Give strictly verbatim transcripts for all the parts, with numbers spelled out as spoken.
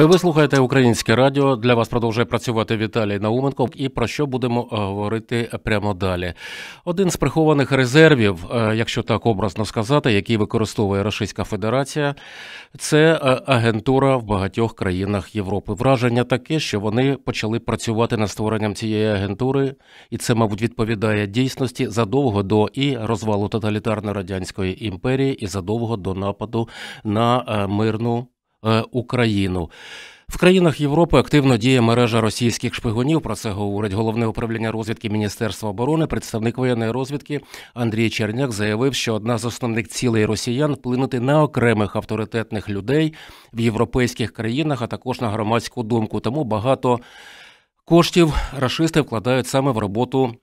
Ви слухаєте Українське радіо. Для вас продовжує працювати Віталій Науменко. І про що будемо говорити прямо далі. Один з прихованих резервів, якщо так образно сказати, який використовує Російська Федерація, це агентура в багатьох країнах Європи. Враження таке, що вони почали працювати над створенням цієї агентури, і це, мабуть, відповідає дійсності задовго до і розвалу тоталітарної радянської імперії, і задовго до нападу на мирну Україну. В країнах Європи активно діє мережа російських шпигунів, про це говорить Головне управління розвідки Міністерства оборони. Представник воєнної розвідки Андрій Черняк заявив, що одна з основних цілей росіян – вплинути на окремих авторитетних людей в європейських країнах, а також на громадську думку. Тому багато коштів рашисти вкладають саме в роботу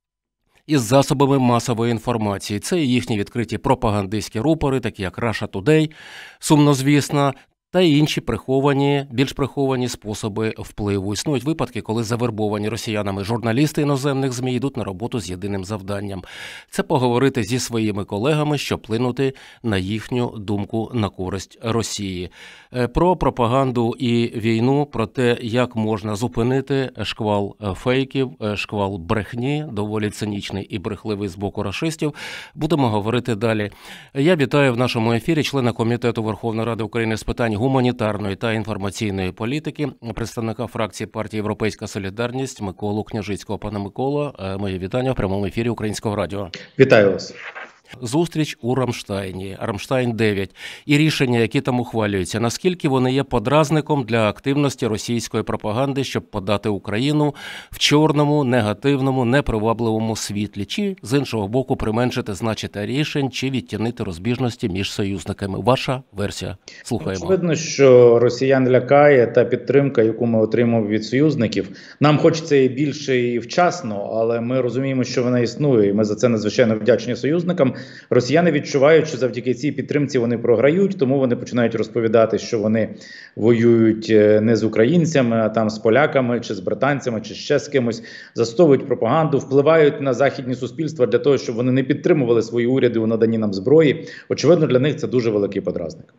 із засобами масової інформації. Це і їхні відкриті пропагандистські рупори, такі як Russia Today, сумнозвісна, та й інші приховані, більш приховані способи впливу. Існують випадки, коли завербовані росіянами журналісти іноземних ЗМІ йдуть на роботу з єдиним завданням – це поговорити зі своїми колегами, щоб вплинути на їхню думку на користь Росії. Про пропаганду і війну, про те, як можна зупинити шквал фейків, шквал брехні, доволі цинічний і брехливий з боку рашистів, будемо говорити далі. Я вітаю в нашому ефірі члена Комітету Верховної Ради України з питань гуманітарної та інформаційної політики, представника фракції партії «Європейська солідарність» Миколу Княжицького. Пане Миколо, моє вітання в прямому ефірі Українського радіо. Вітаю вас. Зустріч у Рамштайні, Рамштайн дев'ять, і рішення, які там ухвалюються, наскільки вони є подразником для активності російської пропаганди, щоб подати Україну в чорному, негативному, непривабливому світлі, чи, з іншого боку, применшити значення рішень, чи відтінити розбіжності між союзниками. Ваша версія. Слухаємо. Очевидно, що росіян лякає та підтримка, яку ми отримуємо від союзників. Нам хочеться і більше, і вчасно, але ми розуміємо, що вона існує, і ми за це надзвичайно вдячні союзникам. Росіяни відчувають, що завдяки цій підтримці вони програють, тому вони починають розповідати, що вони воюють не з українцями, а там з поляками, чи з британцями, чи ще з кимось, застосовують пропаганду, впливають на західні суспільства для того, щоб вони не підтримували свої уряди у наданні нам зброї. Очевидно, для них це дуже великий подразник.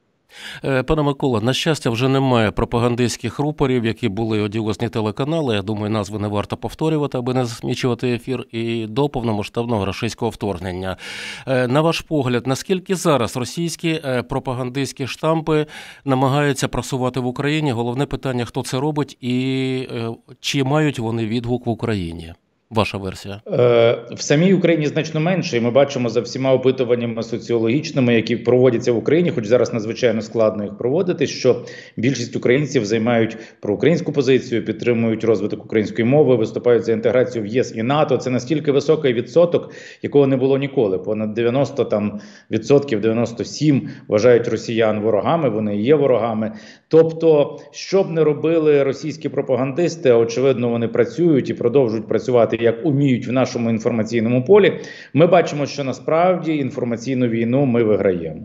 Пане Микола, на щастя, вже немає пропагандистських рупорів, які були одіозні телеканали. Я думаю, назви не варто повторювати, аби не засмічувати ефір, і до повномасштабного російського вторгнення. На ваш погляд, наскільки зараз російські пропагандистські штампи намагаються просувати в Україні? Головне питання, хто це робить і чи мають вони відгук в Україні? Ваша версія? В самій Україні значно менше, і ми бачимо за всіма опитуваннями соціологічними, які проводяться в Україні, хоч зараз надзвичайно складно їх проводити, що більшість українців займають проукраїнську позицію, підтримують розвиток української мови, виступають за інтеграцію в ЄС і НАТО. Це настільки високий відсоток, якого не було ніколи. Понад дев'яносто там відсотків, дев'яносто сім вважають росіян ворогами, вони є ворогами. Тобто, що б не робили російські пропагандисти, а очевидно вони працюють і продовжують працювати як уміють в нашому інформаційному полі, ми бачимо, що насправді інформаційну війну ми виграємо.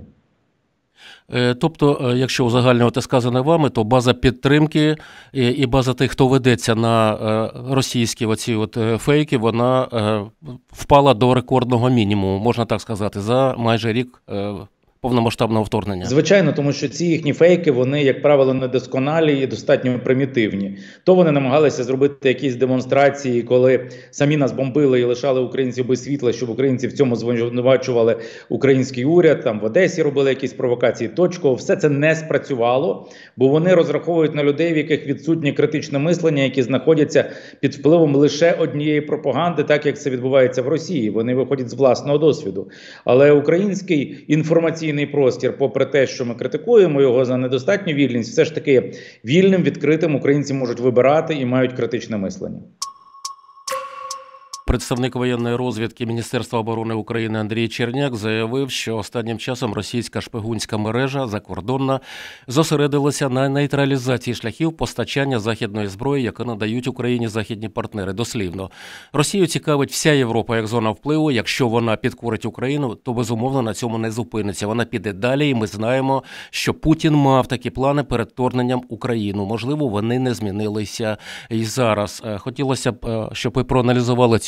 Тобто, якщо узагальнювати сказане вами, то база підтримки і база тих, хто ведеться на російські оці от фейки, вона впала до рекордного мінімуму, можна так сказати, за майже рік повномасштабного вторгнення. Звичайно, тому що ці їхні фейки, вони, як правило, недосконалі і достатньо примітивні. То вони намагалися зробити якісь демонстрації, коли самі нас бомбили і лишали українців без світла, щоб українці в цьому звинувачували український уряд, там в Одесі робили якісь провокації, точково. Все це не спрацювало, бо вони розраховують на людей, в яких відсутнє критичне мислення, які знаходяться під впливом лише однієї пропаганди, так як це відбувається в Росії. Вони виходять з власного досвіду. Але український інформаційний простір, попри те, що ми критикуємо його за недостатню вільність, все ж таки вільним, відкритим українці можуть вибирати і мають критичне мислення. Представник воєнної розвідки Міністерства оборони України Андрій Черняк заявив, що останнім часом російська шпигунська мережа закордонна зосередилася на нейтралізації шляхів постачання західної зброї, яку надають Україні західні партнери. Дослівно. Росію цікавить вся Європа як зона впливу. Якщо вона підкорить Україну, то безумовно на цьому не зупиниться. Вона піде далі, і ми знаємо, що Путін мав такі плани перед вторгненням Україну. Можливо, вони не змінилися і зараз. Хотілося б, щоб ви проаналізували цю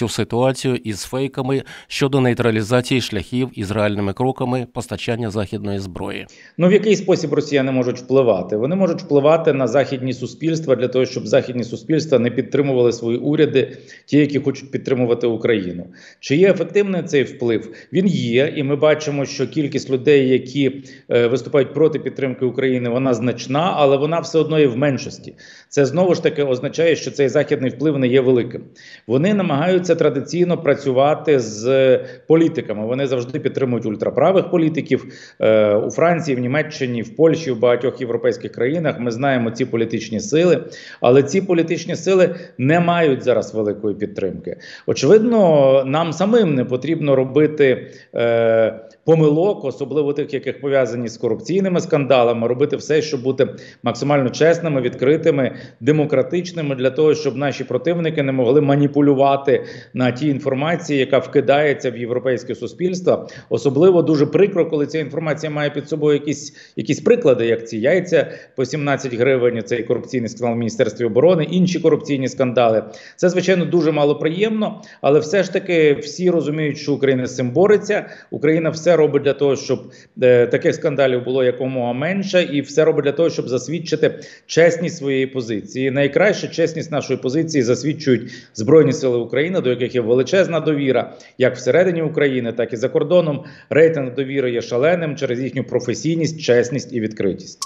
цю ситуацію із фейками щодо нейтралізації шляхів із реальними кроками постачання західної зброї? Ну, в який спосіб росіяни можуть впливати? Вони можуть впливати на західні суспільства для того, щоб західні суспільства не підтримували свої уряди, ті, які хочуть підтримувати Україну. Чи є ефективний цей вплив? Він є, і ми бачимо, що кількість людей, які е, виступають проти підтримки України, вона значна, але вона все одно є в меншості. Це знову ж таки означає, що цей західний вплив не є великим. Вони намагаються традиційно працювати з політиками. Вони завжди підтримують ультраправих політиків. Е, у Франції, в Німеччині, в Польщі, в багатьох європейських країнах ми знаємо ці політичні сили, але ці політичні сили не мають зараз великої підтримки. Очевидно, нам самим не потрібно робити е, помилок, особливо тих, яких пов'язані з корупційними скандалами, робити все, щоб бути максимально чесними, відкритими, демократичними, для того, щоб наші противники не могли маніпулювати на тій інформації, яка вкидається в європейське суспільство. Особливо дуже прикро, коли ця інформація має під собою якісь, якісь приклади, як ці яйця по сімнадцять гривень, цей корупційний скандал в Міністерстві оборони, інші корупційні скандали. Це, звичайно, дуже малоприємно, але все ж таки всі розуміють, що Україна з цим бореться. Україна все робить для того, щоб е, таких скандалів було якомога менше, і все робить для того, щоб засвідчити чесність своєї позиції. Найкраще чесність нашої позиції засвідчують Збройні Сили України, до яких є величезна довіра, як всередині України, так і за кордоном. Рейтинг довіри є шаленим через їхню професійність, чесність і відкритість.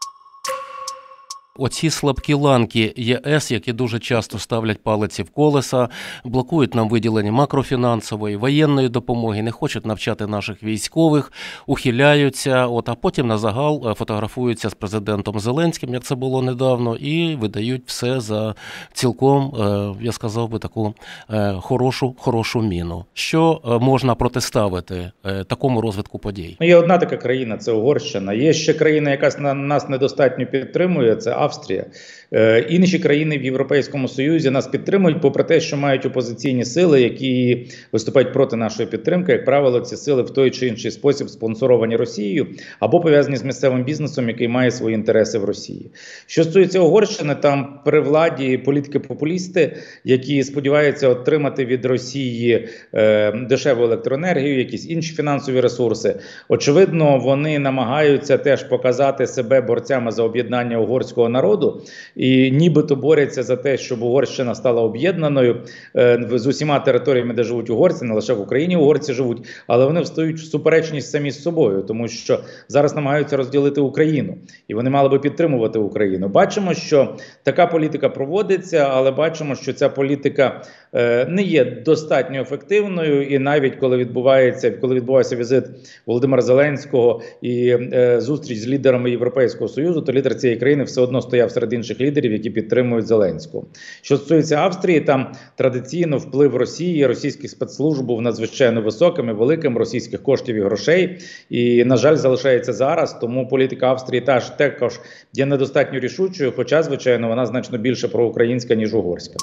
Оці слабкі ланки ЄС, які дуже часто ставлять палиці в колеса, блокують нам виділення макрофінансової, воєнної допомоги, не хочуть навчати наших військових, ухиляються, от, а потім на загал фотографуються з президентом Зеленським, як це було недавно, і видають все за цілком, я сказав би, таку хорошу, хорошу міну. Що можна протиставити такому розвитку подій? Є одна така країна – це Угорщина. Є ще країна, яка нас недостатньо підтримує – це Австрія. Е, інші країни в Європейському Союзі нас підтримують, попри те, що мають опозиційні сили, які виступають проти нашої підтримки. Як правило, ці сили в той чи інший спосіб спонсоровані Росією або пов'язані з місцевим бізнесом, який має свої інтереси в Росії. Що стосується Угорщини, там при владі політики-популісти, які сподіваються отримати від Росії е, дешеву електроенергію, якісь інші фінансові ресурси. Очевидно, вони намагаються теж показати себе борцями за об'єднання угорського народу і нібито борються за те, щоб Угорщина стала об'єднаною е, з усіма територіями, де живуть угорці, не лише в Україні угорці живуть, але вони встають в суперечність самі з собою, тому що зараз намагаються розділити Україну, і вони мали би підтримувати Україну. Бачимо, що така політика проводиться, але бачимо, що ця політика е, не є достатньо ефективною, і навіть коли відбувається, коли відбувається візит Володимира Зеленського і е, зустріч з лідерами Європейського Союзу, то лідер цієї країни все одно стояв серед інших лідерів, які підтримують Зеленського. Що стосується Австрії, там традиційно вплив Росії, російських спецслужб був надзвичайно високим і великим, російських коштів і грошей, і, на жаль, залишається зараз, тому політика Австрії теж також є недостатньо рішучою, хоча, звичайно, вона значно більше проукраїнська, ніж угорська.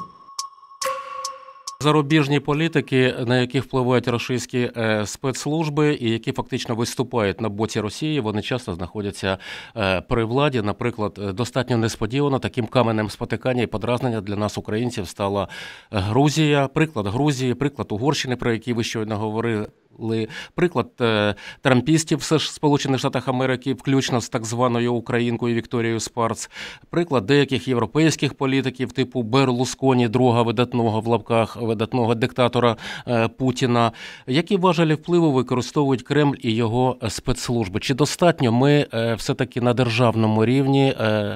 Зарубіжні політики, на яких впливають російські е, спецслужби і які фактично виступають на боці Росії, вони часто знаходяться е, при владі. Наприклад, достатньо несподівано таким каменем спотикання і подразнення для нас, українців, стала Грузія. Приклад Грузії, приклад Угорщини, про який ви щойно говорили. Приклад е, трампістів в Сполучених Штатах Америки, включно з так званою українкою Вікторією Спарц. Приклад деяких європейських політиків, типу Берлусконі, друга видатного в лапках, видатного диктатора е, Путіна. Які важелі впливу використовують Кремль і його спецслужби? Чи достатньо ми е, все-таки на державному рівні е,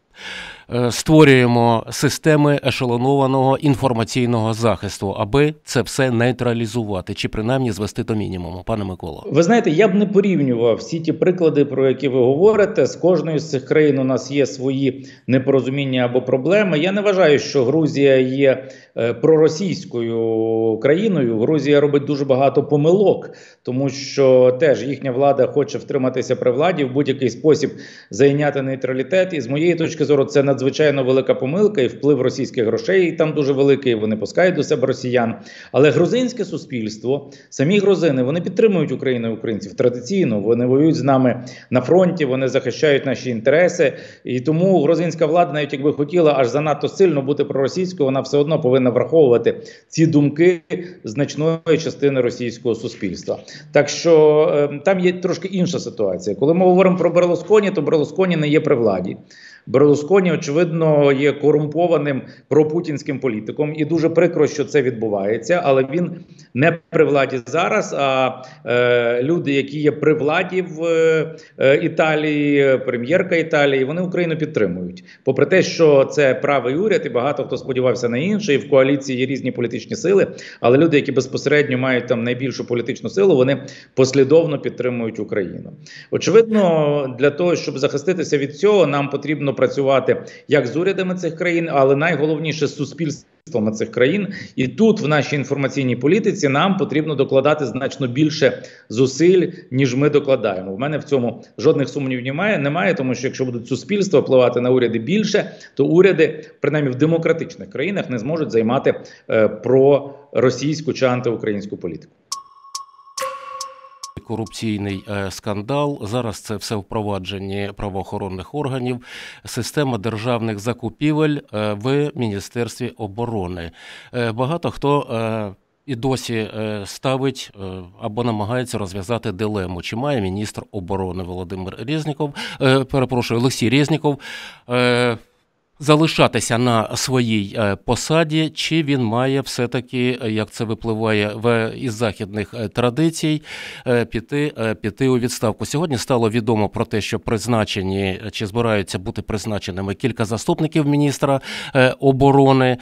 створюємо системи ешелонованого інформаційного захисту, аби це все нейтралізувати, чи принаймні звести до мінімуму? Пане Миколо. Ви знаєте, я б не порівнював всі ті приклади, про які ви говорите. З кожною з цих країн у нас є свої непорозуміння або проблеми. Я не вважаю, що Грузія є е, проросійською країною. Грузія робить дуже багато помилок, тому що теж їхня влада хоче втриматися при владі, в будь-який спосіб зайняти нейтралітет. І з моєї точки зору це не надзвичайно велика помилка, і вплив російських грошей там дуже великий, вони пускають до себе росіян. Але грузинське суспільство, самі грузини, вони підтримують Україну і українців традиційно, вони воюють з нами на фронті, вони захищають наші інтереси. І тому грузинська влада, навіть якби хотіла аж занадто сильно бути проросійською, вона все одно повинна враховувати ці думки значної частини російського суспільства. Так що е, там є трошки інша ситуація. Коли ми говоримо про Берлусконі, то Берлусконі не є при владі. Берлусконі, очевидно, є корумпованим пропутінським політиком, і дуже прикро, що це відбувається, але він не при владі зараз, а е, люди, які є при владі в е, Італії, прем'єрка Італії, вони Україну підтримують. Попри те, що це правий уряд, і багато хто сподівався на інше, і в коаліції є різні політичні сили, але люди, які безпосередньо мають там найбільшу політичну силу, вони послідовно підтримують Україну. Очевидно, для того, щоб захиститися від цього, нам потрібно працювати як з урядами цих країн, але найголовніше з суспільствами цих країн. І тут, в нашій інформаційній політиці, нам потрібно докладати значно більше зусиль, ніж ми докладаємо. У мене в цьому жодних сумнівів немає, немає, тому що якщо будуть суспільства впливати на уряди більше, то уряди, принаймні в демократичних країнах, не зможуть займати е, проросійську чи антиукраїнську політику. Корупційний е, скандал. Зараз це все впроваджені правоохоронних органів, система державних закупівель е, в Міністерстві оборони. Е, багато хто е, і досі е, ставить е, або намагається розв'язати дилему, чи має міністр оборони Володимир Резніков, е, перепрошую, Олексій Резніков, е, залишатися на своїй посаді, чи він має все-таки, як це випливає в, із західних традицій, піти, піти у відставку. Сьогодні стало відомо про те, що призначені, чи збираються бути призначеними кілька заступників міністра оборони.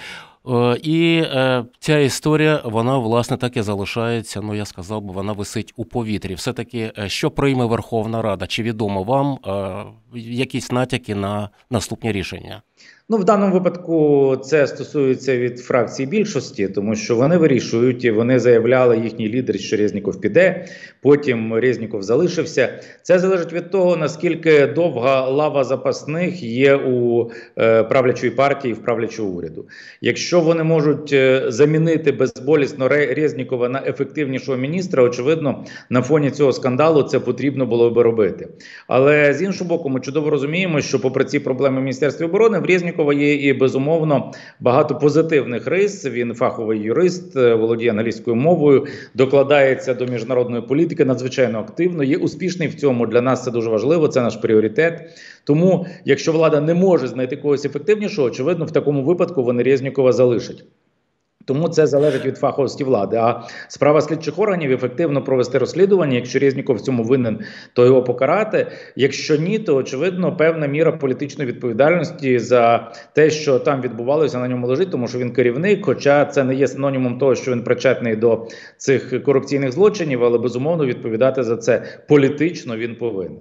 І е, ця історія, вона, власне, так і залишається, ну, я сказав би, вона висить у повітрі. Все-таки, що прийме Верховна Рада? Чи відомо вам е, якісь натяки на наступні рішення? Ну, в даному випадку це стосується від фракції більшості, тому що вони вирішують, вони заявляли, їхній лідер, що Резніков піде, потім Резніков залишився. Це залежить від того, наскільки довга лава запасних є у е, правлячої партії, в правлячого уряду. Якщо вони можуть е, замінити безболісно Резнікова на ефективнішого міністра, очевидно, на фоні цього скандалу це потрібно було би робити. Але з іншого боку, ми чудово розуміємо, що попри ці проблеми в Міністерстві оборони, в Резнікова є і, безумовно, багато позитивних рис. Він фаховий юрист, володіє англійською мовою, докладається до міжнародної політики надзвичайно активно, є успішний в цьому. Для нас це дуже важливо, це наш пріоритет. Тому, якщо влада не може знайти когось ефективнішого, очевидно, в такому випадку вони Резнікова залишать. Тому це залежить від фаховості влади. А справа слідчих органів ефективно провести розслідування. Якщо Резніков в цьому винен, то його покарати. Якщо ні, то, очевидно, певна міра політичної відповідальності за те, що там відбувалося, на ньому лежить, тому що він керівник, хоча це не є синонімом того, що він причетний до цих корупційних злочинів, але, безумовно, відповідати за це політично він повинен.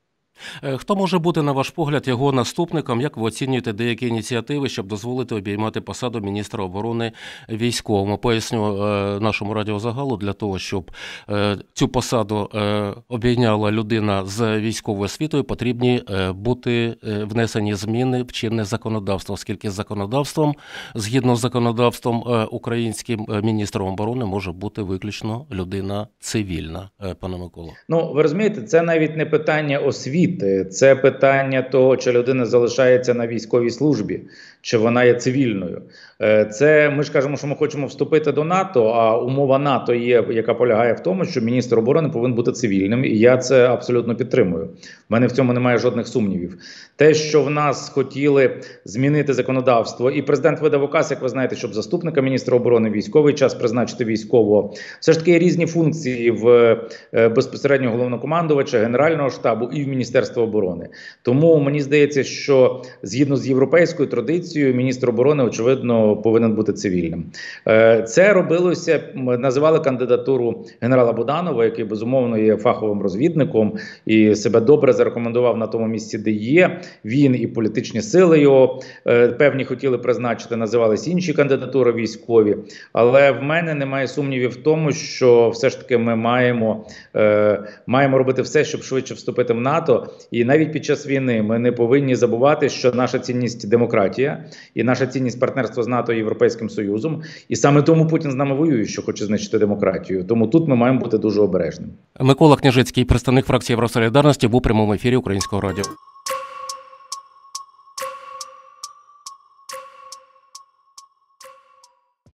Хто може бути, на ваш погляд, його наступником? Як ви оцінюєте деякі ініціативи, щоб дозволити обіймати посаду міністра оборони військовому? Поясню е, нашому радіозагалу, для того, щоб е, цю посаду е, обійняла людина з військовою освітою, потрібні е, бути е, внесені зміни в чинне законодавство, оскільки з законодавством, згідно з законодавством е, українським, е, міністром оборони може бути виключно людина цивільна, е, пане Миколо. Ну, ви розумієте, це навіть не питання освіти. Це питання того, чи людина залишається на військовій службі, чи вона є цивільною. Це, ми ж кажемо, що ми хочемо вступити до НАТО, а умова НАТО є, яка полягає в тому, що міністр оборони повинен бути цивільним, і я це абсолютно підтримую. В мене в цьому немає жодних сумнівів. Те, що в нас хотіли змінити законодавство, і президент видав указ, як ви знаєте, щоб заступника міністра оборони військовий час призначити військового. Все ж таки є різні функції в безпосередньо головнокомандувача, Генерального штабу і в Міністерства оборони. Тому мені здається, що згідно з європейською традицією міністр оборони, очевидно, безумовно повинен бути цивільним. Це робилося, називали кандидатуру генерала Буданова, який безумовно є фаховим розвідником і себе добре зарекомендував на тому місці, де є. Він і політичні сили його певні хотіли призначити, називались інші кандидатури військові. Але в мене немає сумнівів в тому, що все ж таки ми маємо, е, маємо робити все, щоб швидше вступити в НАТО. І навіть під час війни ми не повинні забувати, що наша цінність демократія і наша цінність партнерства з НАТО і Європейським Союзом. І саме тому Путін з нами воює, що хоче знищити демократію. Тому тут ми маємо бути дуже обережними. Микола Княжицький, представник фракції Євросолідарності, був у прямому ефірі Українського радіо.